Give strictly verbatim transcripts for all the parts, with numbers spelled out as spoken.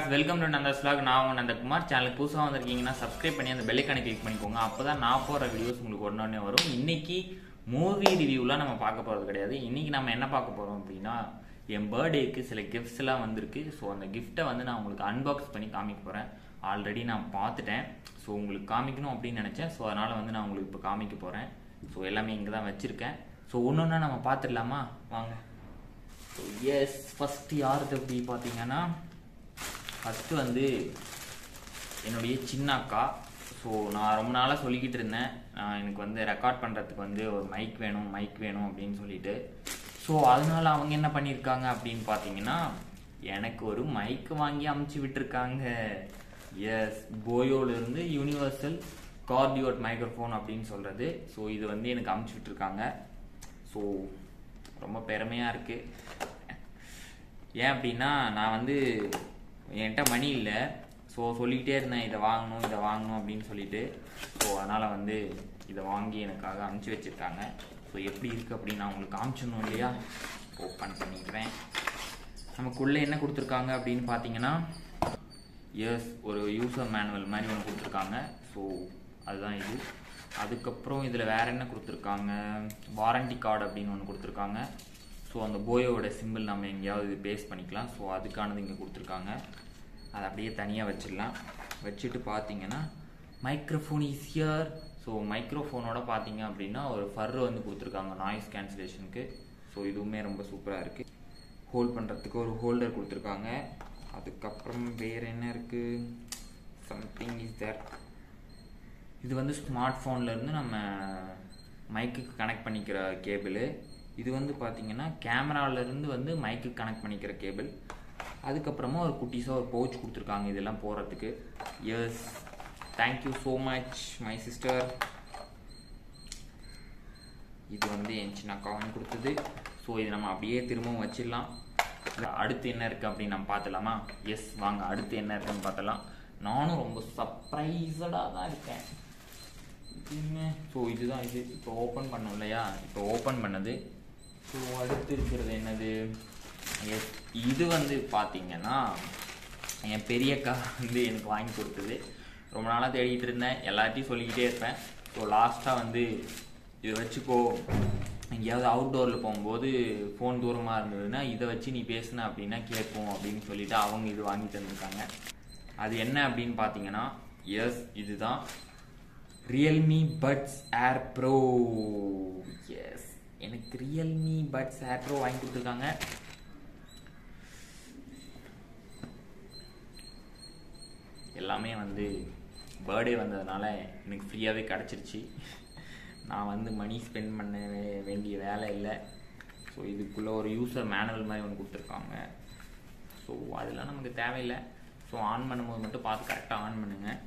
Welcome to Nandhas vlog. நான் உங்க நந்தகுமார். சேனலுக்கு புதுசாக வந்திருக்கீங்கன்னா சப்ஸ்கிரைப் பண்ணி அந்த பெல் ஐகானை கிளிக் பண்ணிக்கோங்க. அப்போ தான் நான் போகிற வீடியோஸ் உங்களுக்கு உடனே வரும். இன்னைக்கு மூவி ரிவ்யூலாம் நம்ம பார்க்க போகிறது கிடையாது. இன்னைக்கு நம்ம என்ன பார்க்க போகிறோம் அப்படின்னா, என் பர்த்டேக்கு சில கிஃப்ட்ஸ்லாம் வந்திருக்கு. ஸோ அந்த கிஃப்ட்டை வந்து நான் உங்களுக்கு அன்பாக்ஸ் பண்ணி காமிக்க போகிறேன். ஆல்ரெடி நான் பார்த்துட்டேன். ஸோ உங்களுக்கு காமிக்கணும் அப்படின்னு நினச்சேன். ஸோ அதனால் வந்து நான் உங்களுக்கு இப்போ காமிக்க போகிறேன். ஸோ எல்லாமே இங்கே தான் வச்சுருக்கேன். ஸோ ஒன்று ஒன்றா நம்ம பார்த்துடலாமா? வாங்க. ஸோ எஸ், ஃபஸ்ட்டு யாருக்கு அப்படி பார்த்தீங்கன்னா, ஃபஸ்ட்டு வந்து என்னுடைய சின்ன அக்கா. ஸோ நான் ரொம்ப நாளாக சொல்லிக்கிட்டு இருந்தேன், எனக்கு வந்து ரெக்கார்ட் பண்ணுறதுக்கு வந்து ஒரு மைக் வேணும் மைக் வேணும் அப்படின்னு சொல்லிட்டு. ஸோ அதனால அவங்க என்ன பண்ணியிருக்காங்க அப்படின்னு பார்த்தீங்கன்னா, எனக்கு ஒரு மைக் வாங்கி அமுச்சு விட்டுருக்காங்க. எஸ், போயோலேருந்து யூனிவர்சல் கார்டியோட் மைக்ரோஃபோன் அப்படின்னு சொல்கிறது. ஸோ இது வந்து எனக்கு அமுச்சு விட்டுருக்காங்க. ஸோ ரொம்ப பெருமையாக இருக்குது. ஏன் அப்படின்னா, நான் வந்து என்கிட்ட மணி இல்லை. ஸோ சொல்லிக்கிட்டே இருந்தேன், இதை வாங்கணும் இதை வாங்கணும் அப்படின்னு சொல்லிட்டு. ஸோ அதனால் வந்து இதை வாங்கி எனக்காக அனுப்பிச்சி வச்சுருக்காங்க. ஸோ எப்படி இருக்குது அப்படின்னு நான் உங்களுக்கு காமிச்சிடணும் இல்லையா? ஓப்பன் பண்ணிக்கிறேன். நமக்குள்ளே என்ன கொடுத்துருக்காங்க அப்படின்னு பார்த்தீங்கன்னா, எஸ், ஒரு யூசர் மேனுவல் மாதிரி ஒன்று கொடுத்துருக்காங்க. ஸோ அதுதான் இது. அதுக்கப்புறம் இதில் வேறு என்ன கொடுத்துருக்காங்க, வாரண்டி கார்டு அப்படின்னு ஒன்று கொடுத்துருக்காங்க. ஸோ அந்த போயோவோட சிம்பிள் நம்ம எங்கேயாவது பேஸ்ட் பண்ணிக்கலாம். ஸோ அதுக்கானது இங்கே கொடுத்துருக்காங்க. அதை அப்படியே தனியாக வச்சிடலாம். வச்சுட்டு பார்த்தீங்கன்னா, மைக்ரோஃபோன் இஸ் ஹியர். ஸோ மைக்ரோஃபோனோட பார்த்தீங்க அப்படின்னா ஒரு ஃபர் வந்து கொடுத்துருக்காங்க நாய்ஸ் கேன்சலேஷனுக்கு. ஸோ இதுவுமே ரொம்ப சூப்பராக இருக்குது. ஹோல்ட் பண்ணுறதுக்கு ஒரு ஹோல்டர் கொடுத்துருக்காங்க. அதுக்கப்புறம் வேறு என்ன இருக்குது, சம்திங் இஸ் தேர். இது வந்து ஸ்மார்ட் ஃபோன்லேருந்து நம்ம மைக்குக்கு கனெக்ட் பண்ணிக்கிற கேபிள். இது வந்து பார்த்தீங்கன்னா கேமராவிலேருந்து வந்து மைக்கு கனெக்ட் பண்ணிக்கிற கேபிள். அதுக்கப்புறமா ஒரு குட்டிஸாக ஒரு பவுச் கொடுத்துருக்காங்க இதெல்லாம் போகிறதுக்கு. Yes, thank you so much my sister. இது வந்து என் சின்ன அக்காவும் கொடுத்தது. ஸோ இது நம்ம அப்படியே திரும்பவும் வச்சிடலாம். அடுத்து என்ன இருக்குது அப்படின்னு நம்ம பார்த்துலாமா? எஸ், வாங்க அடுத்து என்ன இருக்குன்னு பார்த்தலாம். நானும் ரொம்ப சர்ப்ரைஸடாக தான் இருக்கேன். ஸோ இதுதான் இது. இப்போ ஓப்பன் பண்ணோம் இல்லையா? இப்போ ஓப்பன் பண்ணது. ஸோ அடுத்து இருக்கிறது என்னது? எஸ், இது வந்து பார்த்தீங்கன்னா என் பெரியக்கா வந்து எனக்கு வாங்கி கொடுத்தது. ரொம்ப நாளாக தேடிட்டு இருந்தேன், எல்லாத்தையும் சொல்லிக்கிட்டே இருப்பேன். ஸோ லாஸ்ட்டாக வந்து இதை வச்சுக்கோ, எங்கேயாவது அவுட்டோரில் போகும்போது ஃபோன் தூரமாக இருந்ததுன்னா இதை வச்சு நீ பேசுன அப்படின்னா கேட்போம் அப்படின்னு சொல்லிட்டு அவங்க இது வாங்கி தந்துருக்காங்க. அது என்ன அப்படின்னு பார்த்தீங்கன்னா, எஸ், இதுதான் realme buds air pro. Yes, எனக்கு ரியல்மி பட்ஸ் ஏர் ப்ரோ வாங்கி கொடுத்துருக்காங்க. எல்லாமே வந்து பர்த்டே வந்ததுனால எனக்கு ஃப்ரீயாகவே கிடச்சிருச்சு. நான் வந்து மணி ஸ்பெண்ட் பண்ண வேண்டிய வேலை இல்லை. ஸோ இதுக்குள்ளே ஒரு யூசர் மேனுவல் மாதிரி ஒன்று கொடுத்துருக்காங்க. ஸோ அதெல்லாம் நமக்கு தேவையில்லை. ஸோ ஆன் பண்ணும்போது மட்டும் பார்த்து கரெக்டாக ஆன் பண்ணுங்கள்.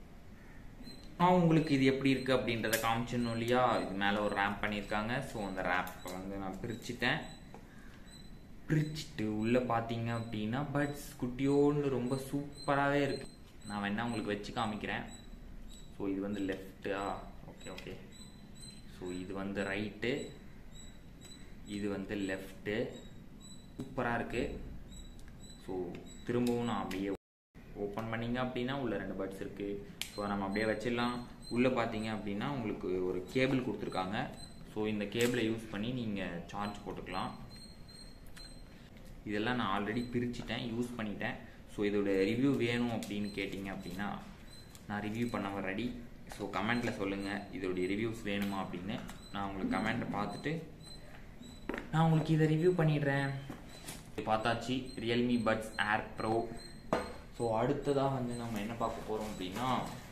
நான் உங்களுக்கு இது எப்படி இருக்குது அப்படின்றத காமிச்சிடணும் இல்லையா? இது மேலே ஒரு ரேம்ப் பண்ணியிருக்காங்க. ஸோ அந்த ரேப்பை வந்து நான் பிரிச்சுட்டேன். பிரிச்சுட்டு உள்ளே பார்த்தீங்க அப்படின்னா பட்ஸ் குட்டியோன்னு ரொம்ப சூப்பராகவே இருக்குது. நான் வேணா உங்களுக்கு வச்சு காமிக்கிறேன். ஸோ இது வந்து லெஃப்ட்டா? Okay okay. ஸோ இது வந்து ரைட்டு, இது வந்து லெஃப்ட்டு. சூப்பராக இருக்குது. ஸோ திரும்பவும் நான் அப்படியே ஓப்பன் பண்ணிங்க அப்படின்னா உள்ள ரெண்டு பட்ஸ் இருக்குது. ஸோ நம்ம அப்படியே வச்சிடலாம். உள்ளே பார்த்தீங்க அப்படின்னா உங்களுக்கு ஒரு கேபிள் கொடுத்துருக்காங்க. ஸோ இந்த கேபிளை யூஸ் பண்ணி நீங்கள் சார்ஜ் போட்டுக்கலாம். இதெல்லாம் நான் ஆல்ரெடி பிரிச்சுட்டேன், யூஸ் பண்ணிட்டேன். ஸோ இதோட ரிவ்யூ வேணும் அப்படின்னு கேட்டிங்க அப்படின்னா நான் ரிவ்யூ பண்ண ரெடி. ஸோ கமெண்ட்டில் சொல்லுங்கள் இதோடைய ரிவ்யூஸ் வேணுமா அப்படின்னு. நான் உங்களுக்கு கமெண்ட்டை பார்த்துட்டு நான் உங்களுக்கு இதை ரிவ்யூ பண்ணிடுறேன். பார்த்தாச்சு realme buds air pro. So அடுத்ததாக வந்து நம்ம என்ன பார்க்க போகிறோம் அப்படின்னா,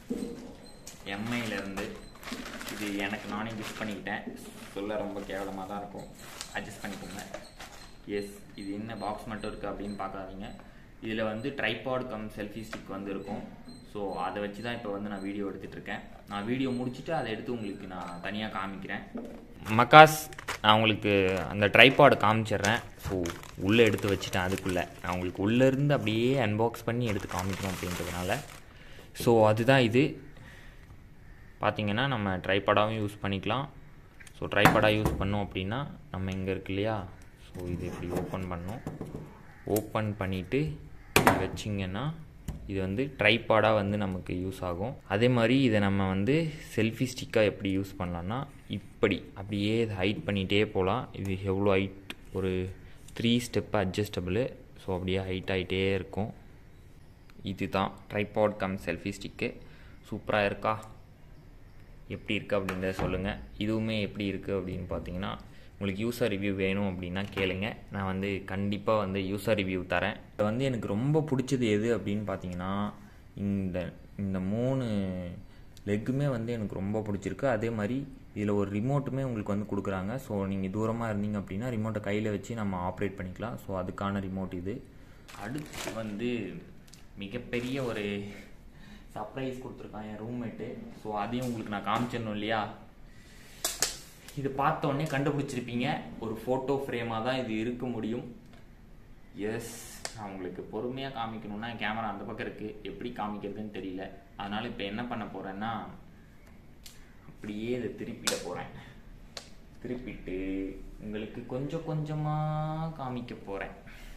எம்ஐலேருந்து இது எனக்கு நானே கிஃப்ட் பண்ணிக்கிட்டேன். சொல்ல ரொம்ப கேவலமாக தான் இருக்கும், அட்ஜஸ்ட் பண்ணிக்கோங்க. எஸ், இது என்ன பாக்ஸ் மட்டும் இருக்குது அப்படின்னு பார்க்காதீங்க. இதில் வந்து ட்ரைபாட் கம் செல்ஃபி ஸ்டிக் வந்து இருக்கும். ஸோ அதை வச்சு தான் இப்போ வந்து நான் வீடியோ எடுத்துகிட்ருக்கேன். நான் வீடியோ முடிச்சுட்டு அதை எடுத்து உங்களுக்கு நான் தனியாக காமிக்கிறேன். மக்காஸ், நான் உங்களுக்கு அந்த ட்ரைபாட் காமிச்சிட்றேன். ஸோ உள்ளே எடுத்து வச்சுட்டேன். அதுக்குள்ளே நான் உங்களுக்கு உள்ளேருந்து அப்படியே அன்பாக்ஸ் பண்ணி எடுத்து காமிக்கணும் அப்படின்றதுனால. ஸோ அதுதான் இது. பார்த்திங்கன்னா நம்ம ட்ரைபாடாகவும் யூஸ் பண்ணிக்கலாம். ஸோ ட்ரைபாடாக யூஸ் பண்ணோம் அப்படின்னா நம்ம இங்கே இருக்கு இல்லையா? ஸோ இது இப்படி ஓப்பன் பண்ணோம். ஓப்பன் பண்ணிவிட்டு வச்சிங்கன்னா இது வந்து ட்ரைபாடாக வந்து நமக்கு யூஸ் ஆகும். அதே மாதிரி இதை நம்ம வந்து செல்ஃபி ஸ்டிக்காக எப்படி யூஸ் பண்ணலான்னா இப்படி அப்படியே இதை ஹைட் பண்ணிகிட்டே போகலாம். இது எவ்வளோ ஹைட், ஒரு த்ரீ ஸ்டெப்பு அட்ஜஸ்டபிள். ஸோ அப்படியே ஹைட் ஆகிட்டே இருக்கும். இது தான் ட்ரைபாட் கம் செல்ஃபி ஸ்டிக்கு. சூப்பராக இருக்கா? எப்படி இருக்குது அப்படின்றத சொல்லுங்கள். இதுவுமே எப்படி இருக்குது அப்படின்னு பார்த்தீங்கன்னா, உங்களுக்கு யூசர் ரிவ்யூ வேணும் அப்படின்னா கேளுங்க, நான் வந்து கண்டிப்பாக வந்து யூசர் ரிவ்யூ தரேன். இது வந்து எனக்கு ரொம்ப பிடிச்சது எது அப்படின்னு பார்த்தீங்கன்னா, இந்த இந்த மூணு லெக்குமே வந்து எனக்கு ரொம்ப பிடிச்சிருக்கு. அதே மாதிரி இதில் ஒரு ரிமோட்டுமே உங்களுக்கு வந்து கொடுக்குறாங்க. ஸோ நீங்கள் தூரமாக இருந்தீங்க அப்படின்னா ரிமோட்டை கையில் வச்சு நம்ம ஆப்ரேட் பண்ணிக்கலாம். ஸோ அதுக்கான ரிமோட் இது. அடுத்து வந்து மிகப்பெரிய ஒரு சர்ப்ரைஸ் கொடுத்துருக்கான் என் ரூம்மேட்டு. ஸோ அதையும் உங்களுக்கு நான் காமிச்சிடணும் இல்லையா? இது பார்த்த உடனே கண்டுபிடிச்சிருப்பீங்க, ஒரு ஃபோட்டோ ஃப்ரேமாக தான் இது இருக்க முடியும். எஸ், நான் உங்களுக்கு பொறுமையாக காமிக்கணும்னா கேமரா அந்த பக்கம் இருக்குது, எப்படி காமிக்கிறதுன்னு தெரியல. அதனால் இப்போ என்ன பண்ண போகிறேன்னா, அப்படியே இதை திருப்பிட போகிறேன். திருப்பிட்டு உங்களுக்கு கொஞ்சம் கொஞ்சமாக காமிக்க போகிறேன்.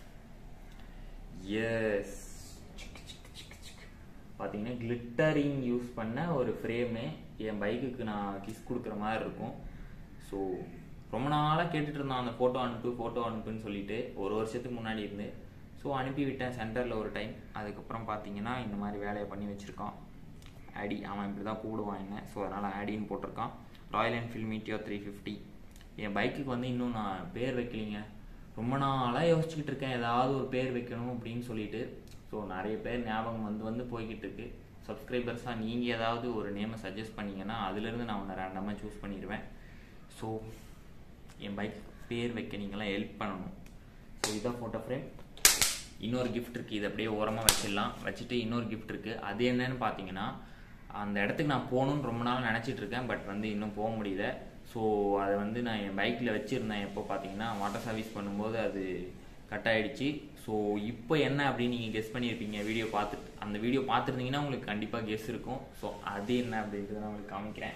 எஸ், பார்த்தீங்கன்னா கிளிட்டரிங் யூஸ் பண்ண ஒரு ஃப்ரேமு என் பைக்குக்கு நான் கிஸ் கொடுக்குற மாதிரி இருக்கும். ஸோ ரொம்ப நாளாக கேட்டுட்டு இருந்தான் அந்த ஃபோட்டோ அனுப்பு ஃபோட்டோ அனுப்புன்னு சொல்லிட்டு, ஒரு வருஷத்துக்கு முன்னாடி இருந்து. ஸோ அனுப்பி விட்டேன் சென்டரில் ஒரு டைம். அதுக்கப்புறம் பார்த்தீங்கன்னா இந்த மாதிரி வேலையை பண்ணி வச்சுருக்கான். ஆடி, அவன் இப்படி தான் கூடுவான் என்ன. ஸோ அதனால் ஆடின்னு போட்டிருக்கான். Royal enfield meteor three fifty. என் பைக்குக்கு வந்து இன்னும் நான் பேர் வைக்கலிங்க. ரொம்ப நாளாக யோசிச்சுக்கிட்டு இருக்கேன் ஏதாவது ஒரு பேர் வைக்கணும் அப்படின்னு சொல்லிட்டு. ஸோ நிறைய பேர் ஞாபகம் வந்து வந்து போய்கிட்டு இருக்கு. சப்ஸ்கிரைபர்ஸாக நீங்கள் ஏதாவது ஒரு நேமை சஜஸ்ட் பண்ணிங்கன்னா அதுலேருந்து நான் ஒன்று ரேண்டமாக சூஸ் பண்ணிடுவேன். ஸோ என் பைக் பேர் வைக்க நீங்களாம் ஹெல்ப் பண்ணணும். ஸோ இதான் ஃபோட்டோ ஃப்ரேம். இன்னொரு கிஃப்ட் இருக்குது, இது அப்படியே ஓரமாக வச்சிடலாம். வச்சுட்டு இன்னொரு கிஃப்ட் இருக்குது. அது என்னன்னு பார்த்தீங்கன்னா, அந்த இடத்துக்கு நான் போகணுன்னு ரொம்ப நாள் நினச்சிட்டு இருக்கேன், பட் வந்து இன்னும் போக முடியல. ஸோ அதை வந்து நான் என் பைக்கில் வச்சுருந்தேன். எப்போ பார்த்தீங்கன்னா வாட்டர் சர்வீஸ் பண்ணும்போது அது கட் ஆகிடுச்சு. ஸோ இப்போ என்ன அப்படின்னு நீங்கள் கெஸ் பண்ணியிருப்பீங்க வீடியோ பார்த்துட்டு. அந்த வீடியோ பார்த்துருந்தீங்கன்னா உங்களுக்கு கண்டிப்பாக கெஸ் இருக்கும். ஸோ அது என்ன அப்படின்றத நான் உங்களுக்கு காமிக்கிறேன்.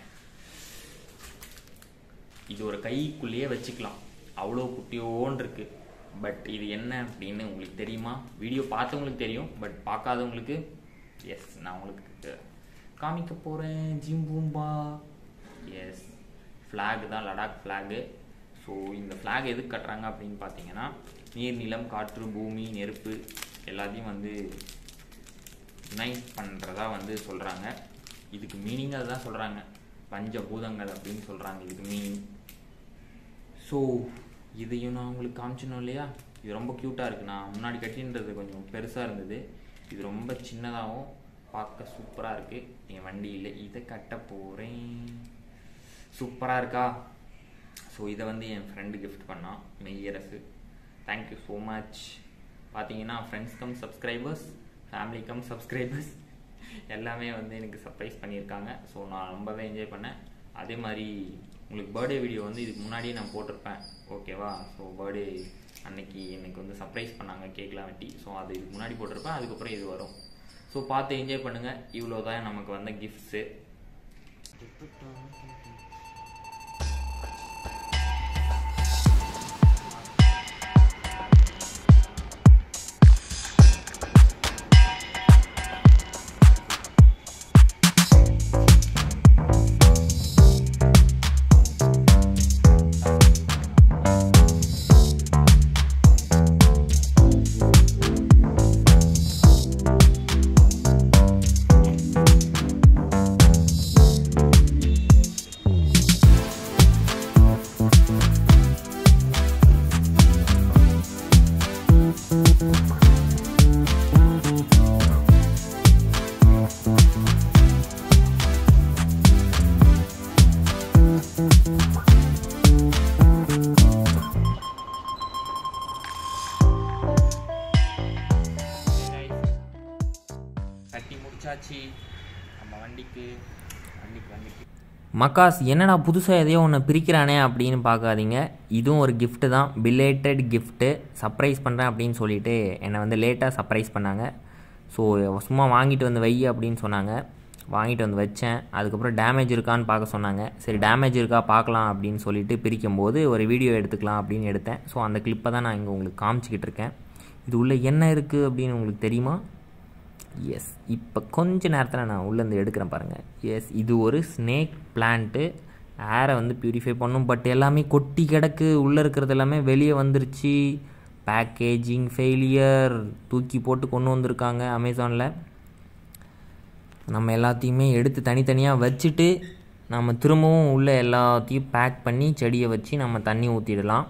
இது ஒரு கைக்குள்ளேயே வச்சுக்கலாம், அவ்வளோ குட்டியோன்னு இருக்குது. பட் இது என்ன அப்படின்னு உங்களுக்கு தெரியுமா? வீடியோ பார்த்தவங்களுக்கு தெரியும், பட் பார்க்காதவங்களுக்கு எஸ் நான் உங்களுக்கு காமிக்க போகிறேன். ஜிம்பூம்பா. எஸ், ஃப்ளாக் தான், லடாக் ஃப்ளாகு. ஸோ இந்த ஃப்ளாக் எதுக்கு கட்டுறாங்க அப்படின்னு பார்த்தீங்கன்னா, நீர், நிலம், காற்று, பூமி, நெருப்பு எல்லாத்தையும் வந்து யுனைட் பண்ணுறதா வந்து சொல்கிறாங்க. இதுக்கு மீனிங் அதுதான் சொல்கிறாங்க, பஞ்சபூதங்கள் அப்படின்னு சொல்கிறாங்க இதுக்கு மீனிங். ஸோ இதையும் நான் உங்களுக்கு காமிச்சணும் இல்லையா? இது ரொம்ப க்யூட்டாக இருக்குது. நான் முன்னாடி கட்டின்றது கொஞ்சம் பெருசாக இருந்தது, இது ரொம்ப சின்னதாகவும் பார்க்க சூப்பராக இருக்குது. என் வண்டியில் இதை கட்ட போகிறேன். சூப்பராக இருக்கா? ஸோ இதை வந்து என் ஃப்ரெண்டு கிஃப்ட் பண்ணான், மெய்யரசு. Thank you so much. பார்த்தீங்கன்னா friends cum subscribers, family cum subscribers எல்லாமே வந்து எனக்கு சர்ப்ரைஸ் பண்ணியிருக்காங்க. ஸோ நான் ரொம்பவே என்ஜாய் பண்ணேன். அதே மாதிரி உங்களுக்கு பர்த்டே வீடியோ வந்து இதுக்கு முன்னாடியே நான் போட்டிருப்பேன், ஓகேவா? ஸோ பர்த்டே அன்னைக்கு எனக்கு வந்து சர்ப்ரைஸ் பண்ணாங்க, கேக்லாம் வெட்டி. ஸோ அது இதுக்கு முன்னாடி போட்டிருப்பேன், அதுக்கப்புறம் இது வரும். ஸோ பார்த்து என்ஜாய் பண்ணுங்கள். இவ்வளோ தான் நமக்கு வந்த கிஃப்ட்ஸு. நம்ம வண்டிக்கு வண்டிக்கு வண்டிக்கு மக்காஸ் என்னடா புதுசாக எதையோ ஒன்று பிரிக்கிறானே அப்படின்னு பார்க்காதீங்க. இதுவும் ஒரு கிஃப்ட்டு தான், பிலேட்டட் கிஃப்ட்டு. சர்ப்ரைஸ் பண்ணுறேன் அப்படின்னு சொல்லிட்டு என்னை வந்து லேட்டாக சர்ப்ரைஸ் பண்ணாங்க. ஸோ சும்மா வாங்கிட்டு வந்து வை அப்படின்னு சொன்னாங்க. வாங்கிட்டு வந்து வச்சேன். அதுக்கப்புறம் டேமேஜ் இருக்கான்னு பார்க்க சொன்னாங்க. சரி டேமேஜ் இருக்கா பார்க்கலாம் அப்படின்னு சொல்லிட்டு பிரிக்கும்போது ஒரு வீடியோ எடுத்துக்கலாம் அப்படின்னு எடுத்தேன். ஸோ அந்த கிளிப்பை தான் நான் இங்கே உங்களுக்கு காமிச்சிக்கிட்டு இருக்கேன். இது உள்ளே என்ன இருக்குது அப்படின்னு உங்களுக்கு தெரியுமா? எஸ், இப்போ கொஞ்ச நேரத்தில் நான் உள்ளேருந்து எடுக்கிறேன் பாருங்கள். எஸ், இது ஒரு ஸ்னேக் பிளான்ட்டு. ஏரை வந்து ப்யூரிஃபை பண்ணும். பட் எல்லாமே கொட்டி கிடக்கு. உள்ளே இருக்கிறது எல்லாமே வெளியே வந்துருச்சு. Packaging failure. தூக்கி போட்டு கொண்டு வந்திருக்காங்க அமேசானில். நம்ம எல்லாத்தையுமே எடுத்து தனித்தனியாக வச்சுட்டு நம்ம திரும்பவும் உள்ளே எல்லாத்தையும் பேக் பண்ணி செடியை வச்சு நம்ம தண்ணி ஊற்றிடலாம்.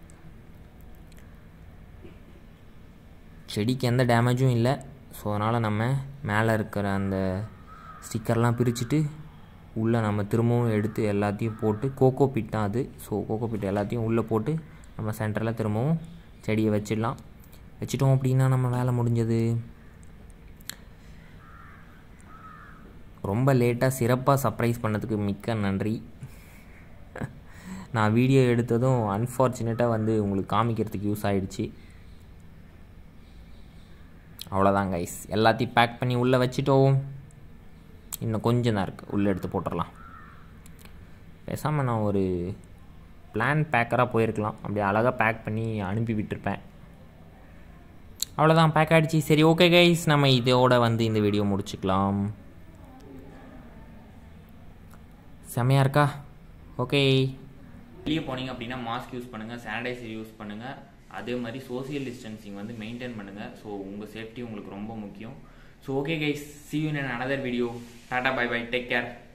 செடிக்கு எந்த டேமேஜும் இல்லை. ஸோ அதனால் நம்ம மேலே இருக்கிற அந்த ஸ்டிக்கர்லாம் பிரிச்சுட்டு உள்ளே நம்ம திரும்பவும் எடுத்து எல்லாத்தையும் போட்டு, கோகோ பிட் தான் அது. ஸோ கோகோ பிட் எல்லாத்தையும் உள்ளே போட்டு நம்ம சென்டரில் திரும்பவும் செடியை வச்சிடலாம். வச்சிட்டோம் அப்படின்னா நம்ம வேலை முடிஞ்சது. ரொம்ப லேட்டாக சிறப்பாக சர்ப்ரைஸ் பண்ணதுக்கு மிக்க நன்றி. நான் வீடியோ எடுத்ததும் அன்ஃபார்ச்சுனேட்டாக வந்து உங்களுக்கு காமிக்கிறதுக்கு யூஸ் ஆகிடுச்சு. அவ்வளோதான் கைஸ், எல்லாத்தையும் பேக் பண்ணி உள்ளே வச்சுட்டோம். இன்னும் கொஞ்சம் தான் இருக்குது, உள்ளே எடுத்து போட்டுடலாம். பேசாமல் நான் ஒரு பிளான் பேக்கராக போயிருக்கலாம். அப்படியே அழகாக பேக் பண்ணி அனுப்பி விட்டுருப்பேன். அவ்வளோதான், பேக் ஆகிடுச்சு. சரி, ஓகே கைஸ், நம்ம இதோட வந்து இந்த வீடியோ முடிச்சுக்கலாம். செம்மையாக இருக்கா? ஓகே. வெளியே போனீங்க அப்படின்னா மாஸ்க் யூஸ் பண்ணுங்கள், சானிடைசர் யூஸ் பண்ணுங்கள். அதே மாதிரி சோசியல் டிஸ்டன்சிங் வந்து மெயின்டைன் பண்ணுங்கள். ஸோ உங்கள் சேஃப்டி உங்களுக்கு ரொம்ப முக்கியம். So okay guys, see you in another video. டாடா, பை பை, டேக் கேர்.